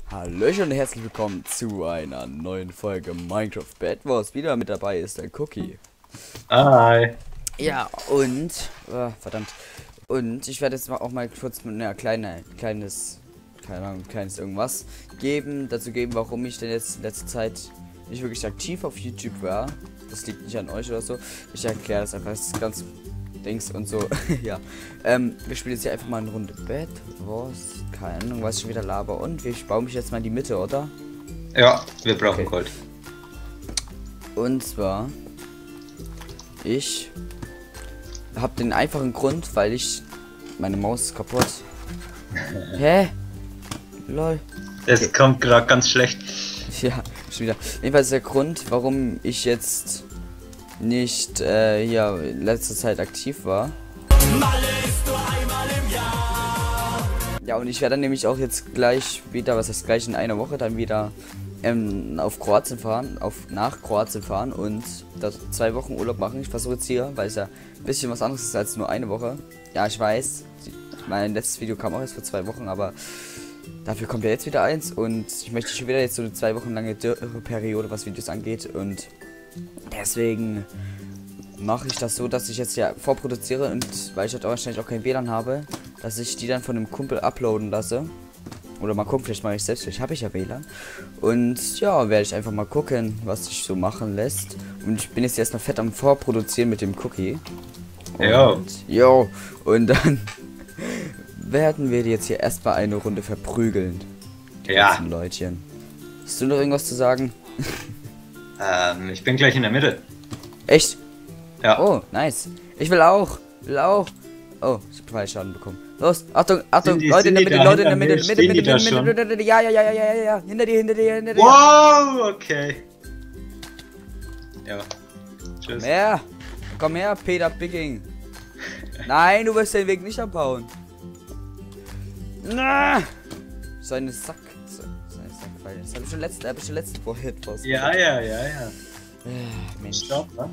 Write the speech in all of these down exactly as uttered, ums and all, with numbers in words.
Hallöchen und herzlich willkommen zu einer neuen Folge Minecraft Bed Wars. Wieder mit dabei ist der Cookie. Hi. Ja, und, äh, verdammt, und ich werde jetzt mal auch mal kurz mit einer kleine, kleines, keine Ahnung, kleines irgendwas geben, dazu geben, warum ich denn jetzt in letzter Zeit nicht wirklich aktiv auf YouTube war. Das liegt nicht an euch oder so. Ich erkläre das einfach, das ist ganz Dings und so. Ja, ähm, wir spielen jetzt hier einfach mal eine Runde Bed Wars. Keine Ahnung, was ich schon wieder laber. Und ich baue mich jetzt mal in die Mitte, oder? Ja, wir brauchen Okay. Gold. Und zwar, ich habe den einfachen Grund, weil ich, meine Maus ist kaputt. Hä? Lol. Es Okay. kommt gerade ganz schlecht. Ja, schon wieder. Jedenfalls der Grund, warum ich jetzt nicht äh, hier in letzter Zeit aktiv war. Ja, und ich werde dann nämlich auch jetzt gleich wieder, was heißt gleich in einer Woche, dann wieder ähm, auf Kroatien fahren, auf nach Kroatien fahren und da zwei Wochen Urlaub machen. Ich versuche jetzt hier, weil es ja ein bisschen was anderes ist als nur eine Woche. Ja, ich weiß, mein letztes Video kam auch erst vor zwei Wochen, aber dafür kommt ja jetzt wieder eins und ich möchte schon wieder jetzt so eine zwei Wochen lange Dürreperiode, was Videos angeht, und deswegen mache ich das so, dass ich jetzt ja vorproduziere und weil ich halt auch wahrscheinlich auch kein W L A N habe, dass ich die dann von einem Kumpel uploaden lasse. Oder mal gucken, vielleicht mache ich selbst, vielleicht habe ich ja W L A N. Und ja, werde ich einfach mal gucken, was sich so machen lässt. Und ich bin jetzt erstmal fett am Vorproduzieren mit dem Cookie. Ja. Jo, und dann werden wir jetzt hier erstmal eine Runde verprügeln. Die Ja. ganzen Leutchen. Hast du noch irgendwas zu sagen? Ähm, ich bin gleich in der Mitte. Echt? Ja. Oh, nice. Ich will auch. Will auch. Oh, ich hab Fallschaden bekommen. Los, Achtung, Achtung, Sind die- Leute in der sind die Mitte, da Leute in der hinter Mitte, mir? Mitte, Stehen Mitte, die da Mitte, schon? Mitte, Mitte, ja, ja, ja, ja, ja, ja, ja, hinter dir, hinter dir, hinter dir. Wow, okay. Ja. Tschüss. Komm her, komm her, Peter Picking. Nein, du wirst den Weg nicht abbauen. Na! So eine Sack, so, so eine Sackpfeile. Das habe ich schon letzte, hab ich schon letzte Woche etwas. Ja, ja, ja, ja. Äh, Mensch. Stopp, ne?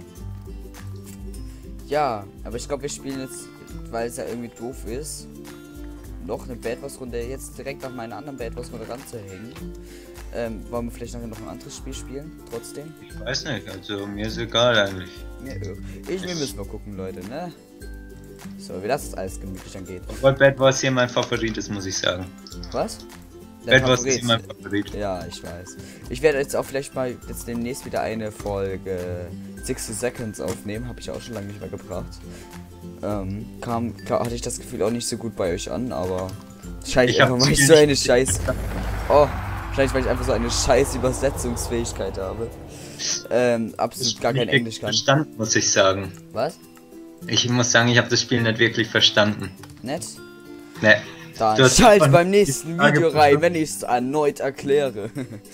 Ja, aber ich glaube, wir spielen jetzt, weil es ja irgendwie doof ist, noch eine Bad Wars Runde jetzt direkt nach meiner anderen Bad Wars Runde ranzuhängen. Ähm, wollen wir vielleicht nachher noch ein anderes Spiel spielen? Trotzdem? Ich weiß nicht, also mir ist egal eigentlich. Ja, ich, wir müssen mal gucken, Leute, ne? So, wie das alles gemütlich angeht. Obwohl Bad Wars hier mein Favorit ist, muss ich sagen. Was? Der Bad Wars Favorit. ist hier mein Favorit. Ja, ich weiß. Ich werde jetzt auch vielleicht mal jetzt demnächst wieder eine Folge sixty Seconds aufnehmen. Habe ich auch schon lange nicht mehr gebracht. Ähm, kam, klar, hatte ich das Gefühl auch nicht so gut bei euch an, aber wahrscheinlich Ich hab einfach, weil ich zu so viel eine nicht- scheiß... Oh, wahrscheinlich, weil ich einfach so eine scheiß Übersetzungsfähigkeit habe. Ähm, absolut gar kein Nicht Englisch kann. Verstanden, muss ich sagen. Was? Ich muss sagen, ich habe das Spiel nicht wirklich verstanden. Nett? Ne. Dann Du hast schalt von- beim nächsten die Frage Video rein, verstanden. wenn ich es erneut erkläre.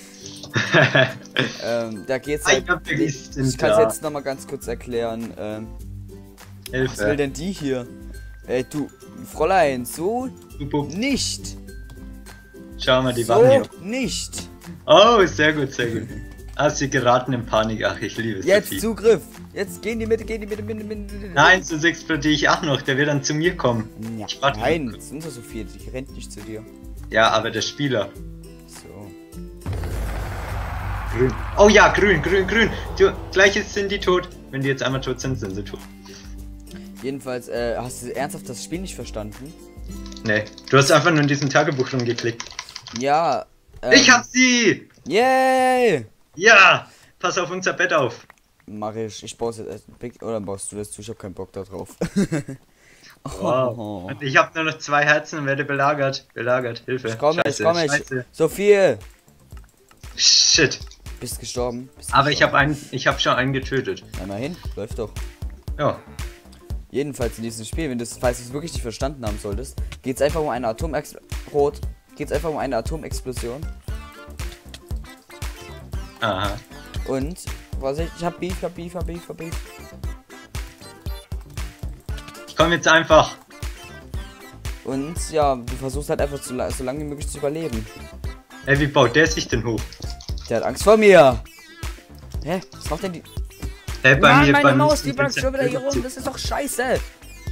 ähm, da geht's Ah, halt. ich hab vergessen, Ich kann es da. jetzt noch mal ganz kurz erklären. Ähm, was will Hilfe. denn die hier? Ey, du, Fräulein, so Bub, nicht. Schau mal die So Wanne hier. nicht. Oh, sehr gut, sehr gut. Ah, sie geraten in Panik. Ach, ich liebe es. Jetzt so viel. Zugriff. Jetzt geh in die Mitte, geh in die Mitte, Mitte, Mitte, Mitte. Nein, sonst explodiere ich auch noch. Der wird dann zu mir kommen. Ja, Ich warte nein, noch. es sind doch so viele, die rennt nicht zu dir. Ja, aber der Spieler. So. Grün. Oh ja, grün, grün, grün. Du, gleich ist- sind die tot. Wenn die jetzt einmal tot sind, sind sie tot. Jedenfalls, äh, hast du ernsthaft das Spiel nicht verstanden? Nee, du hast einfach nur in diesem Tagebuch rumgeklickt. Ja. Ähm, Ich hab sie! Yay! Ja! Pass auf unser Bett auf. Mach ich. Ich baue jetzt erst Big, oder baust du das zu? Ich hab keinen Bock da drauf. Wow. Oh. Und ich habe nur noch zwei Herzen und werde belagert. Belagert, Hilfe. Ich komme, ich Scheiße, komme. Scheiße. Sophie! Shit. Bist gestorben? Bist Aber ich gestorben. habe einen, ich habe schon einen getötet. Immerhin, läuft doch. Ja. Jedenfalls in diesem Spiel, wenn du es, falls du es wirklich nicht verstanden haben solltest, geht es einfach um eine Atomex... Rot. Geht es einfach um eine Atomexplosion. Aha. Und, was ich, ich hab Beef, hab Beef, hab Beef, hab Beef. Ich komme jetzt einfach. Und, ja, du versuchst halt einfach so, la- so lange wie möglich zu überleben. Ey, wie baut der sich denn hoch? Der hat Angst vor mir. Hä? Was macht denn die... Hey, bei Mann, mir, meine bei mir Maus, sind die backt schon wieder hier rum. Das ist doch scheiße.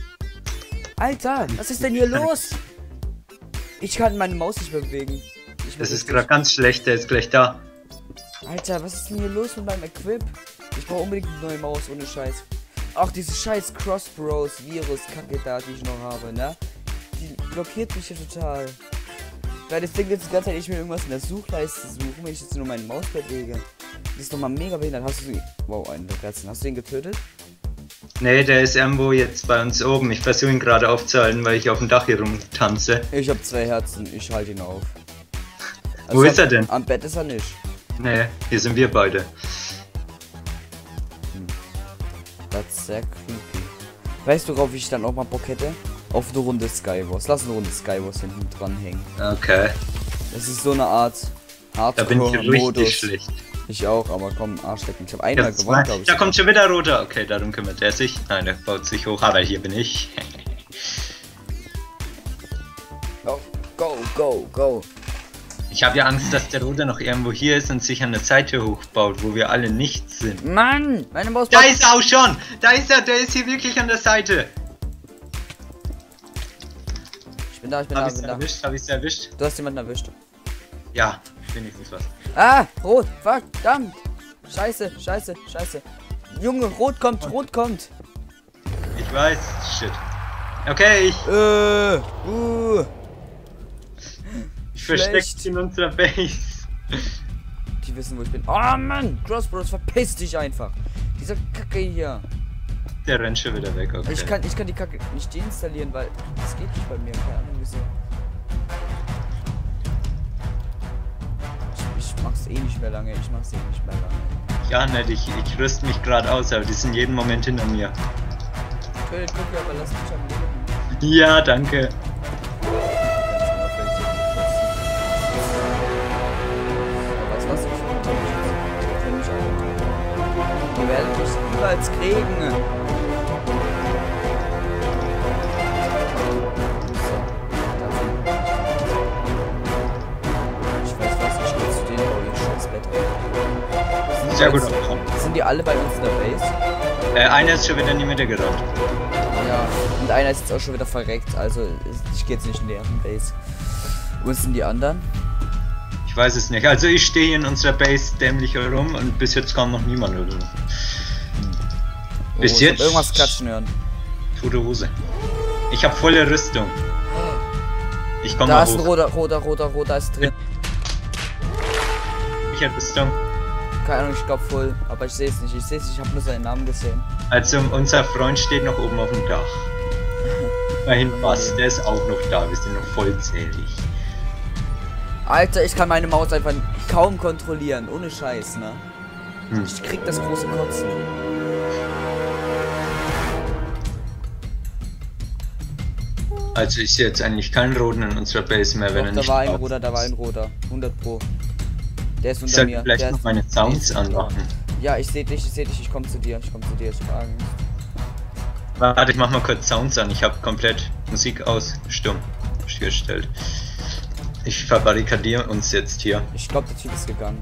Alter, was ist denn hier los? Ich kann meine Maus nicht mehr bewegen. nicht mehr Das ist richtig. gerade ganz schlecht, der ist gleich da. Alter, was ist denn hier los mit meinem Equip? Ich brauche unbedingt eine neue Maus, ohne Scheiß. Auch diese scheiß Cross Bros Virus Kacke da, die ich noch habe, ne? Die blockiert mich hier total. Weil das Ding jetzt die ganze Zeit, ich will irgendwas in der Suchleiste suchen, wenn ich jetzt nur meine Maus bewege. Das ist doch mal mega behindert. Hast du sie. Wow, einen der Kerzen. Hast du ihn getötet? Nee, der ist irgendwo jetzt bei uns oben. Ich versuche ihn gerade aufzuhalten, weil ich auf dem Dach hier rumtanze. Ich habe zwei Herzen, ich halte ihn auf. Wo ist er denn? Am Bett ist er nicht. Nee, hier sind wir beide. Hm. Das ist sehr creepy. Weißt du, worauf ich dann auch mal Bock hätte? Auf eine Runde Skywars. Lass eine Runde Skywars hinten dran hängen. Okay. Das ist so eine Art Da bin ich richtig Hardcore-Modus. schlecht. Ich auch, aber komm, Arschlecken. Ich habe Ja, einmal gewonnen, glaube ich. da kommt schon wieder roter. Okay, darum kümmert er sich. Nein, der baut sich hoch. Aber hier bin ich. Go, go, go, go. Ich habe ja Angst, dass der rote noch irgendwo hier ist und sich an der Seite hochbaut, wo wir alle nichts sind. Mann, meine Maus. Da ist er auch schon! Da ist er, der ist hier wirklich an der Seite. Ich bin da, ich bin Hab da, ich's ich bin da. erwischt? Hab ich's erwischt? Du hast jemanden erwischt. Ja, wenigstens was. Ah, rot, verdammt. Scheiße, scheiße, scheiße. Junge, rot kommt, rot kommt. Ich weiß. Shit. Okay, ich, Äh, uh. ich versteck schlecht. mich in unserer Base. Die wissen, wo ich bin. Oh Mann, Crossbros, verpiss dich einfach. Dieser Kacke hier. Der rennt schon wieder weg, okay. Ich kann, ich kann die Kacke nicht deinstallieren, weil das geht nicht bei mir. Keine Ahnung wieso. Ich, ich mach's eh nicht mehr lange. Ich mach's eh nicht mehr lange. Ja, nett, ich, ich rüste mich gerade aus, aber die sind jeden Moment hinter mir. Tötet Cookie, aber lass mich am Leben. Ja, danke. Weißt du was? Ich kenn mich auch. Die werden mich niemals kriegen. Ich weiß was, ich geh zu denen, wo ich scheiß Bett habe. Sehr gut. Sind die alle bei uns in der Base? Äh, einer ist schon wieder in die Mitte gerannt. Ja, und einer ist jetzt auch schon wieder verreckt, also ich gehe jetzt nicht in deren Base. Wo sind die anderen? Ich weiß es nicht. Also ich stehe hier in unserer Base dämlich herum und bis jetzt kam noch niemand oder so. Oh, Bis ich hab jetzt? irgendwas klatschen hören. Tote Hose. Ich habe volle Rüstung. Ich komme Da mal ist ein hoch. roter, roter, roter, roter ist drin. Ich habe Rüstung. Keine Ahnung, ich glaube voll, aber ich sehe es nicht. Ich sehe es nicht, ich habe nur seinen Namen gesehen. Also unser Freund steht noch oben auf dem Dach. Immerhin was, der ist auch noch da. Wir sind noch vollzählig. Alter, ich kann meine Maus einfach kaum kontrollieren, ohne Scheiß, ne? Hm. Ich krieg das große Kotzen. Also ich sehe jetzt eigentlich keinen Roten in unserer Base mehr, wenn Doch, er da nicht war ein drauf roter, da war ein roter. hundert Pro. Der ist Ich unter sollte mir. vielleicht Der noch ist- meine Sounds der ist- anmachen. Ja, ich sehe dich, ich sehe dich, ich komme zu dir, ich komme zu dir, ich frage nicht. Warte, ich mach mal kurz Sounds an. Ich habe komplett Musik aus stumm gestellt. Ich verbarrikadiere uns jetzt hier. Ich glaube, der Typ ist gegangen.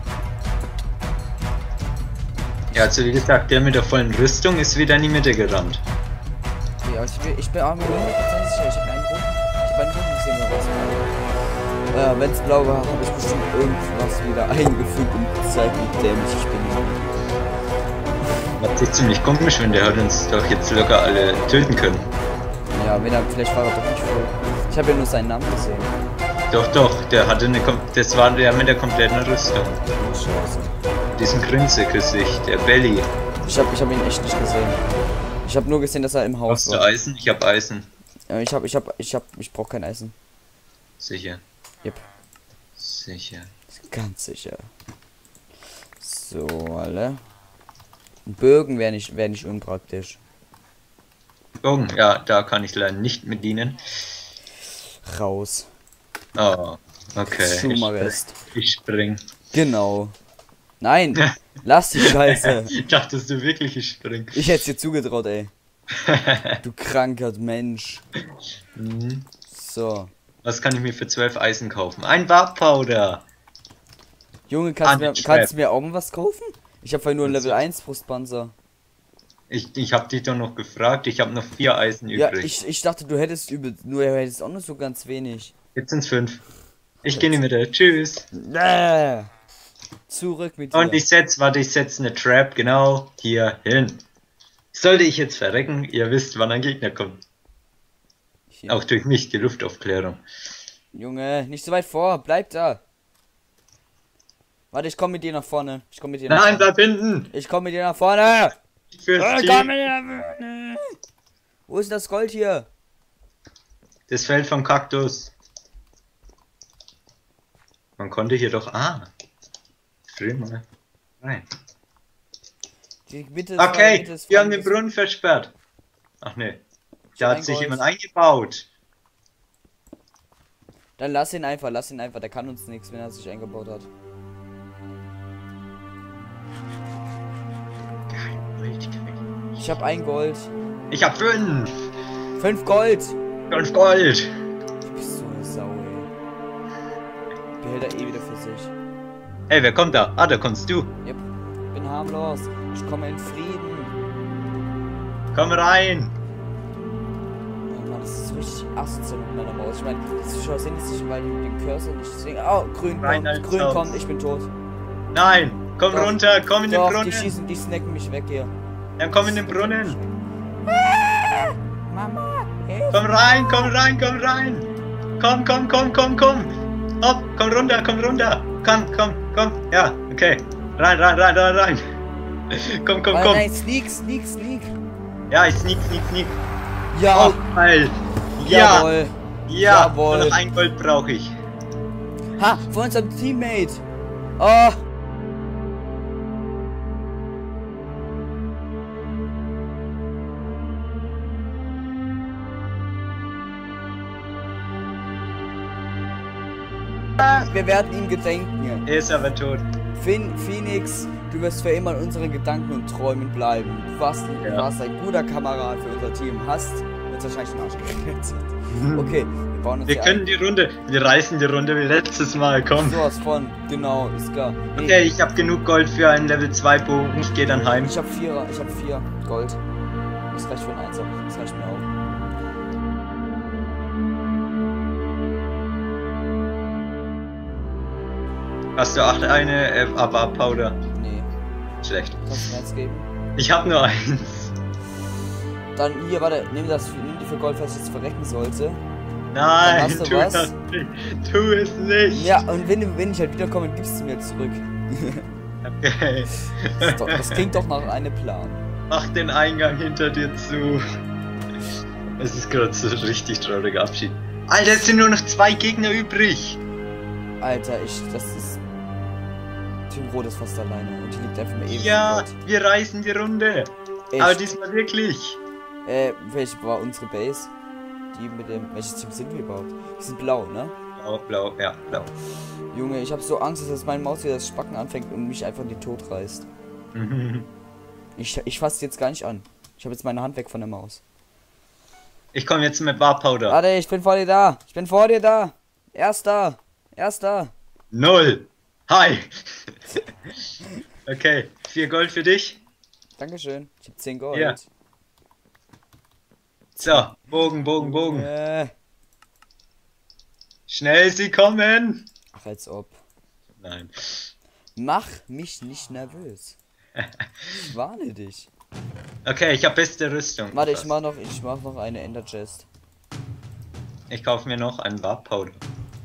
Ja, also wie gesagt, der mit der vollen Rüstung ist wieder in die Mitte gerannt. Ja, ich, bin- ich bin auch mir hundertprozentig sicher, ich habe einen roten, ich habe einen roten gesehen oder was. Ja, wenn es blau war, habe ich bestimmt irgendwas wieder eingefügt und gezeigt, wie dämlich ich bin. Das ist ziemlich komisch, wenn der hat uns doch jetzt locker alle töten können. Ja, wenn er, vielleicht war er doch nicht voll. Ich habe ja nur seinen Namen gesehen. Doch, doch, der hatte eine, kom das war der mit der kompletten Rüstung. Oh, Scheiße. Diesen Grinsegesicht, der Belly. Ich habe ich hab ihn echt nicht gesehen. Ich habe nur gesehen, dass er im Haus Hast du war. Eisen? Ich hab Eisen. Ja, ich habe, ich habe, ich habe, ich brauche kein Eisen. Sicher. Yep. Sicher. Ganz sicher. So, alle. Bögen wäre nicht, wär nicht unpraktisch. Bogen, ja, da kann ich leider nicht mit dienen. Raus. Oh, okay. Schumarest. Ich, ich spring. Genau. Nein, lass die Scheiße. Dachtest du wirklich, ich spring? Ich hätte dir zugetraut, ey. Du kranker Mensch. Mhm. So. Was kann ich mir für zwölf Eisen kaufen? Ein Warp Powder. Junge, kannst, Ah, du mir, nicht kannst du schwer. mir auch mal was kaufen? Ich habe vorhin nur ein Level eins Brustpanzer. Ich, ich hab dich doch noch gefragt. Ich habe noch vier Eisen Ja, übrig. ich, ich dachte, du hättest übel, nur du hättest auch nur so ganz wenig. Jetzt sind's fünf. Ich gehe nicht mit dir. Tschüss. Äh, zurück mit dir. Und ich setz, warte, ich setze eine Trap genau hier hin. Sollte ich jetzt verrecken, ihr wisst, wann ein Gegner kommt. Hier. Auch durch mich, die Luftaufklärung. Junge, nicht so weit vor, bleib da. Warte, ich komme mit dir nach vorne. Ich komme mit dir nach Nein, vorne. bleib hinten! Ich komme mit dir nach vorne. Fürs Äh, Team. komm mit dir nach vorne. Wo ist das Gold hier? Das Feld vom Kaktus. Man konnte hier doch. Ah. Früh mal. Nein. Die Mitte Okay, Mitte ist wir frei, haben den Mitte ist- Brunnen versperrt. Ach nee. Da ein hat sich Gold. jemand eingebaut. Dann lass ihn einfach, lass ihn einfach. Der kann uns nichts, wenn er sich eingebaut hat. Ich habe ein Gold. Ich hab fünf. Fünf Gold. Fünf Gold. Du bist so eine Sau, ey. Behält er eh wieder für sich. Hey, wer kommt da? Ah, da kommst du. Yep. Bin harmlos. Ich komme in Frieden. Komm rein. Oh Mann, das ist so richtig asozial mit meiner Maus. Ich meine, die Zuschauer sehen es nicht, weil die den Cursor nicht sehen. Oh, grün Rein kommt. als Grün Haus. kommt. Ich bin tot. Nein. Komm Doch. runter. Komm in den Doch, Brunnen. die schießen, die snacken mich weg hier. Dann komm in den Brunnen. Mama, hilf. Komm rein, komm rein, komm rein. Komm, komm, komm, komm, komm. Hopp, komm runter, komm runter. Komm, komm, komm. Ja, okay. Rein, rein, rein, rein, rein. Komm, komm, Nein, komm. nein, sneak, sneak, sneak. Ja, ich sneak, sneak, sneak. Ja, Oh, geil. Ja, jawohl. ja. Jawohl. Nur noch ein Gold brauche ich. Ha, von unserem Teammate. Oh. Wir werden ihm gedenken. Er ist aber tot. Phin Phoenix, du wirst für immer in unseren Gedanken und Träumen bleiben. Du warst, du Ja. warst ein guter Kamerad für unser Team. Hast uns wahrscheinlich den Arsch gerettet. Okay, wir bauen uns Wir hier können die Runde, wir reißen die Runde wie letztes Mal, ein. komm. Sowas von, genau, ist klar. Nee, Okay, ich habe genug Gold für einen Level zwei Bogen. Ich gehe dann heim. Ich hab vier, ich hab vier Gold. Das reicht für ein Einser. Das reicht mir auch. Hast du acht eine äh, aber Powder? Nee. Schlecht. Kannst du mir jetzt geben? Ich habe nur eins. Dann hier, warte, nimm das, nimm die für Gold, falls ich jetzt verrecken sollte. Nein, hast du tu was? das nicht. Tu es nicht. Ja, und wenn, wenn ich halt wiederkomme, gibst du mir zurück. Okay. Das, ist doch, das klingt doch nach einem Plan. Mach den Eingang hinter dir zu. Es ist gerade so ein richtig trauriger Abschied. Alter, es sind nur noch zwei Gegner übrig. Alter, ich, das ist... Team Rot ist fast alleine und die liegt einfach mal ewig Ja, im Gold. wir reißen die Runde. Echt? Aber diesmal wirklich. Äh, welche war unsere Base? Die mit dem... Welches Team sind wir überhaupt? Die sind blau, ne? Blau, blau, ja, blau. Junge, ich habe so Angst, dass meine Maus wieder das Spacken anfängt und mich einfach in den Tod reißt. Ich, ich fasse jetzt gar nicht an. Ich habe jetzt meine Hand weg von der Maus. Ich komme jetzt mit Bar Powder. Warte, ich bin vor dir da. Ich bin vor dir da. Erster. Erster. Null. Hi. Okay, vier Gold für dich. Dankeschön. Ich habe zehn Gold. Ja. So, Bogen, Bogen, Bogen. Äh. Schnell, sie kommen. Ach, als ob. Nein. Mach mich nicht nervös. Ich warne dich. Okay, ich habe beste Rüstung. Warte, ich mach noch, ich mach noch eine Ender Chest. Ich kaufe mir noch einen Warp Powder.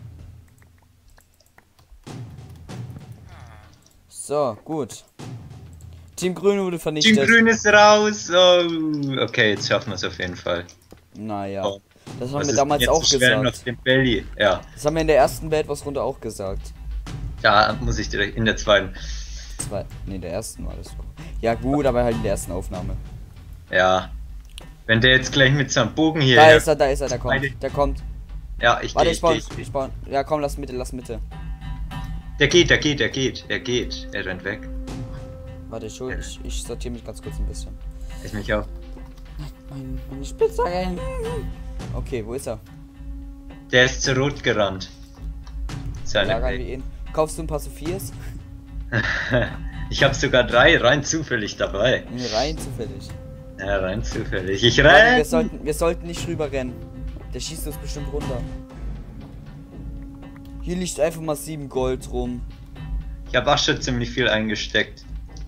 So, gut. Team Grün wurde vernichtet. Team Grün ist raus. Oh, okay, jetzt schaffen wir es auf jeden Fall. Naja. Oh. Das haben Was wir ist damals jetzt auch so schwer gesagt. auf dem Belly? Ja, Das haben wir in der ersten Weltwurstrunde auch gesagt. da muss ich direkt in der zweiten. Zwei. Ne, in der ersten war das. Ja gut, aber halt in der ersten Aufnahme. Ja. Wenn der jetzt gleich mit seinem Bogen hier. Da ist er, da ist er, der kommt. Beide- Der kommt. Ja, ich Warte, gehe, ich ich spawn, gehe. ich spawn. Ja komm, lass Mitte, lass Mitte. Der geht, der geht, der geht, er geht. Er rennt weg. Warte, ich, hol, ich, ich sortiere mich ganz kurz ein bisschen. Ich mich auch. Mein, meine Spitzhacke. Okay, wo ist er? Der ist zu rot gerannt. Seine Lagern Welt. wir ihn. Kaufst du ein paar Sophias? Ich habe sogar drei rein zufällig dabei. Nee, rein zufällig. Ja, rein zufällig. Ich Warte, wir renn. sollten, wir sollten nicht rüber rennen. Der schießt uns bestimmt runter. Hier liegt einfach mal sieben Gold rum. Ich habe auch schon ziemlich viel eingesteckt.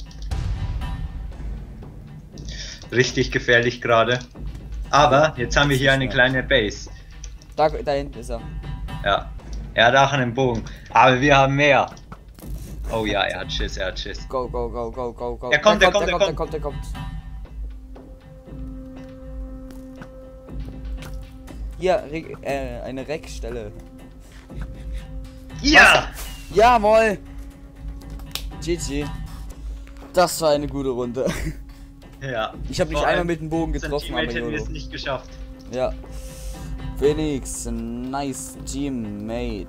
Richtig gefährlich gerade. Aber jetzt haben wir hier eine kleine Base. Da, da hinten ist er. Ja. Er hat auch einen Bogen. Aber wir haben mehr. Oh ja, er hat Schiss, er hat Schiss. Go, go, go, go, go, go. Er kommt, der er kommt, der er kommt, der kommt, der kommt. Hier, Re äh, eine Reckstelle. Ja! Jawohl! G G. Das war eine gute Runde. Ja. Ich habe nicht einmal mit dem Bogen getroffen, aber hätten wir es YOLO. nicht geschafft. Ja. Phoenix, nice Teammate.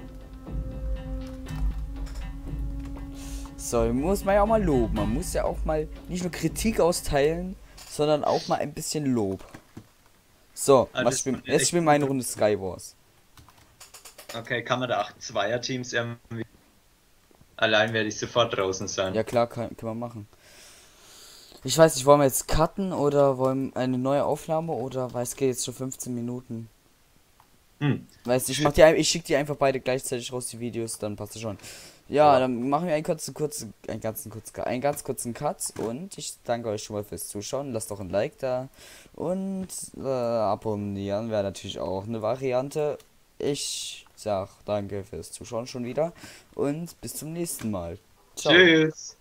So, muss man ja auch mal loben. Man muss ja auch mal nicht nur Kritik austeilen, sondern auch mal ein bisschen Lob. So, Ah, was das spiel, ist jetzt echt spielen wir eine Runde Skywars. Okay, kann man da auch Zweierteams irgendwie... Allein werde ich sofort draußen sein. Ja klar, kann, kann man machen. Ich weiß nicht, wollen wir jetzt cutten oder wollen eine neue Aufnahme oder weil es geht jetzt schon fünfzehn Minuten. Hm. Weißt du, ich mach die, ein- ich schicke die einfach beide gleichzeitig raus, die Videos, dann passt es schon. Ja, Ja. dann machen wir einen kurzen, kurzen, einen ganzen kurzen, einen ganz kurzen Cut und ich danke euch schon mal fürs Zuschauen. Lasst doch ein Like da und äh, abonnieren wäre natürlich auch eine Variante. Ich sag danke fürs Zuschauen schon wieder und bis zum nächsten Mal. Ciao. Tschüss.